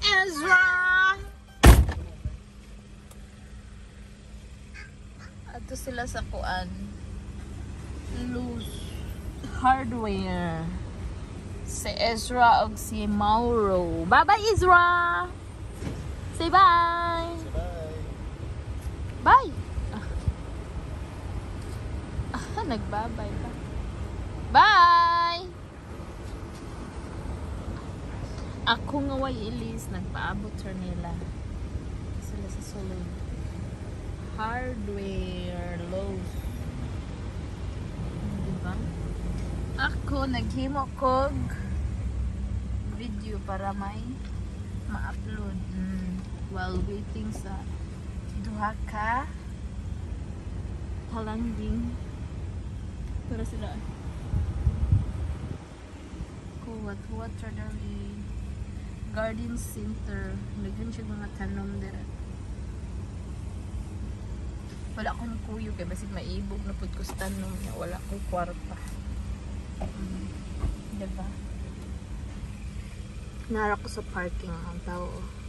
Ezra! Ato sila sa kuan. Loose hardware. Si Ezra o si Mauro. Bye-bye, Ezra! Say bye! Say bye. Bye! Nagbabay pa. Bye! Ako nga way ilis, nagpaabot her nila. Sila sa sulod. Hardware, Lowe's. Diba? Ako naghimo kog video para may ma-upload while waiting sa duha ka talangging para sila kuwat radari garden center naging siya mga tanom dira wala ko ni kuyo kay basig maibog na pud ko sa tanom niya wala ko kwarta diba nara ko sa parking ang tao